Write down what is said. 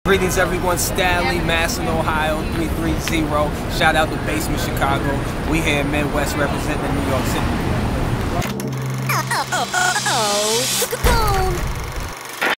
Greetings everyone, Stalley, Bassment, Ohio, 330. Shout out to Bassment, Chicago. We here in Midwest representing New York City.